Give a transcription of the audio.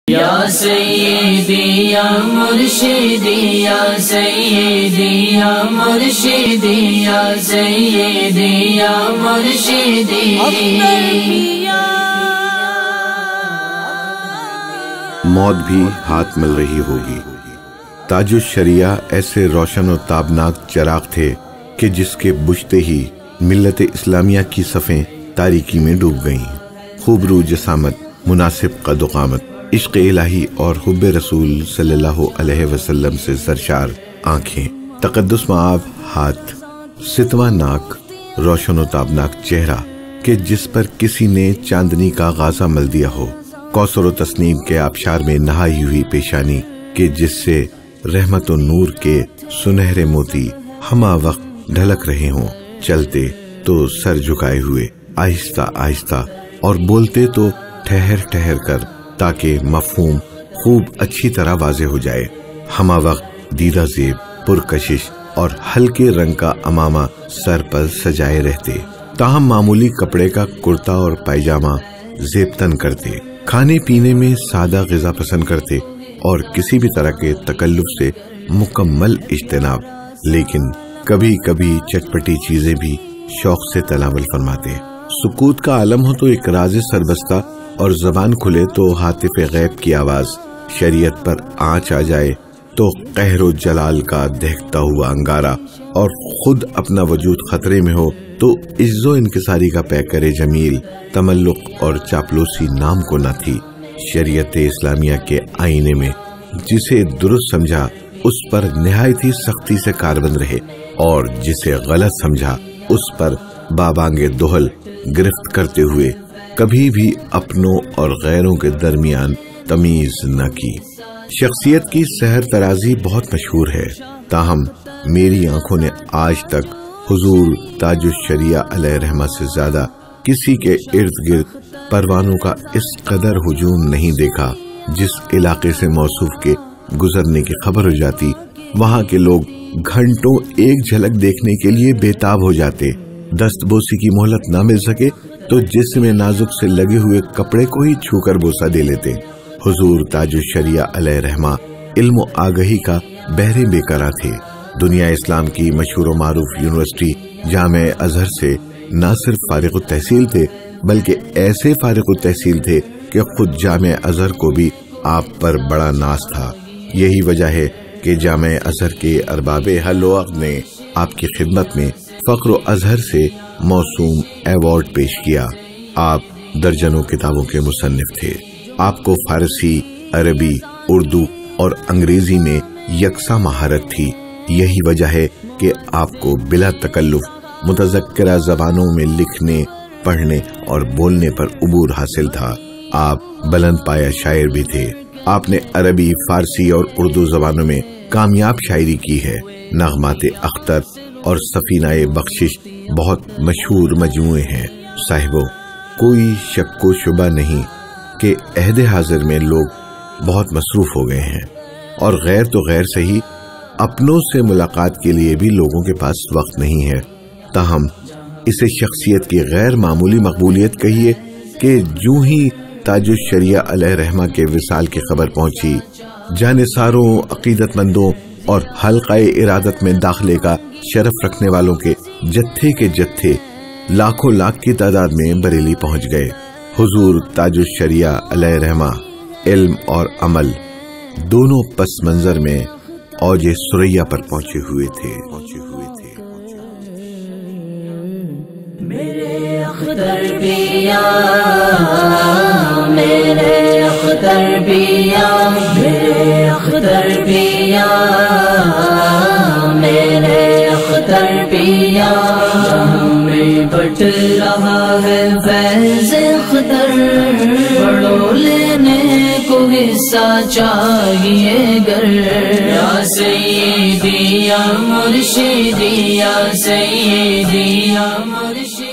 یا سیدی یا مرشدی یا سیدی یا مرشدی یا سیدی یا مرشدی. موت بھی ہاتھ مل رہی ہوگی. تاج الشریعہ ایسے روشن و تابناک چراغ تھے کہ جس کے بجھتے ہی ملت اسلامیہ کی صفیں تاریکی میں ڈوب گئیں. خوبرو جسامت، مناسب قد و قامت، عشق الہی اور حب رسول صلی اللہ علیہ وسلم سے سرشار آنکھیں، تقدس مآب ہاتھ، ستواں ناک، روشن و تابناک چہرہ کہ جس پر کسی نے چاندنی کا غازہ مل دیا ہو، کوثر و تسنیم کے آبشار میں نہائی ہوئی پیشانی کہ جس سے رحمت و نور کے سنہرے موتی ہمہ وقت ڈھلک رہے ہوں. چلتے تو سر جھکائے ہوئے، آہستہ آہستہ، اور بولتے تو ٹھہر ٹھہر کر تاکہ مفہوم خوب اچھی طرح واضح ہو جائے. ہمہ وقت دیدہ زیب، پرکشش اور ہلکے رنگ کا امامہ سر پر سجائے رہتے، تاہم معمولی کپڑے کا کرتا اور پائجامہ زیب تن کرتے. کھانے پینے میں سادہ غذا پسند کرتے اور کسی بھی طرح کے تکلف سے مکمل اجتناب، لیکن کبھی کبھی چٹپٹی چیزیں بھی شوق سے تناول فرماتے. سکوت کا عالم ہو تو ایک راز سربستہ اور زبان کھلے تو ہاتف غیب کی آواز، شریعت پر آنچ آ جائے تو قہر و جلال کا دہکتا ہوا انگارہ، اور خود اپنا وجود خطرے میں ہو تو عز و انکساری کا پیکر جمیل، تملق اور چاپلوسی نام کو نہ تھی. شریعت اسلامیہ کے آئینے میں جسے درست سمجھا اس پر نہایت ہی سختی سے کاربند رہے، اور جسے غلط سمجھا اس پر بابانگ دوہل گرفت کرتے ہوئے کبھی بھی اپنوں اور غیروں کے درمیان تمیز نہ کی. شخصیت کی سحر ترازی بہت مشہور ہے، تاہم میری آنکھوں نے آج تک حضور تاج الشریعہ علیہ رحمہ سے زیادہ کسی کے ارد گرد پروانوں کا اس قدر ہجوم نہیں دیکھا. جس علاقے سے موصوف کے گزرنے کی خبر ہو جاتی، وہاں کے لوگ گھنٹوں ایک جھلک دیکھنے کے لیے بےتاب ہو جاتے. دست بوسی کی مہلت نہ مل سکے تو جسم نازک سے لگے ہوئے کپڑے کو ہی چھو کر بوسہ دے لیتے. حضور تاج الشریعہ علیہ رحمہ علم و آگہی کا بحر بے کرا تھے. دنیا اسلام کی مشہور و معروف یونیورسٹی جامع ازہر سے نہ صرف فارغ التحصیل تھے بلکہ ایسے فارغ التحصیل تھے کہ خود جامع ازہر کو بھی آپ پر بڑا ناز تھا. یہی وجہ ہے کہ جامع ازہر کے ارباب حل و عقد نے آپ کی خدمت میں فخر و ازہر سے موسوم ایوارڈ پیش کیا. آپ درجنوں کتابوں کے مصنف تھے. آپ کو فارسی، عربی، اردو اور انگریزی میں یکساں مہارت تھی. یہی وجہ ہے کہ آپ کو بلا تکلف متذکرہ زبانوں میں لکھنے، پڑھنے اور بولنے پر عبور حاصل تھا. آپ بلند پایا شاعر بھی تھے. آپ نے عربی، فارسی اور اردو زبانوں میں کامیاب شاعری کی ہے. نغمات اختر اور سفینہ بخشش بہت مشہور مجموعے ہیں. صاحبو، کوئی شک و شبہ نہیں کہ عہد حاضر میں لوگ بہت مصروف ہو گئے ہیں، اور غیر تو غیر صحیح اپنوں سے ملاقات کے لیے بھی لوگوں کے پاس وقت نہیں ہے. تاہم اسے شخصیت کی غیر معمولی مقبولیت کہیے کہ جو ہی تاج الشریعہ علیہ رحمہ کے وصال کی خبر پہنچی، جانثاروں، عقیدت مندوں اور حلقہ ارادت میں داخلے کا شرف رکھنے والوں کے جتھے کے جتھے لاکھوں لاکھ کی تعداد میں بریلی پہنچ گئے. حضور تاج الشریعہ علیہ رحمہ علم اور عمل دونوں پس منظر میں اوج ثریا پر پہنچے ہوئے تھے. میرے اختر پیا، میرے اختر پیا، میرے اختر پیا، میرے اختر پیا، میں بٹ رہا ہے فیض اختر، بڑھو لینے کو حصہ چاہیے گر. یا سیدی یا مرشدی یا سیدی یا مرشدی.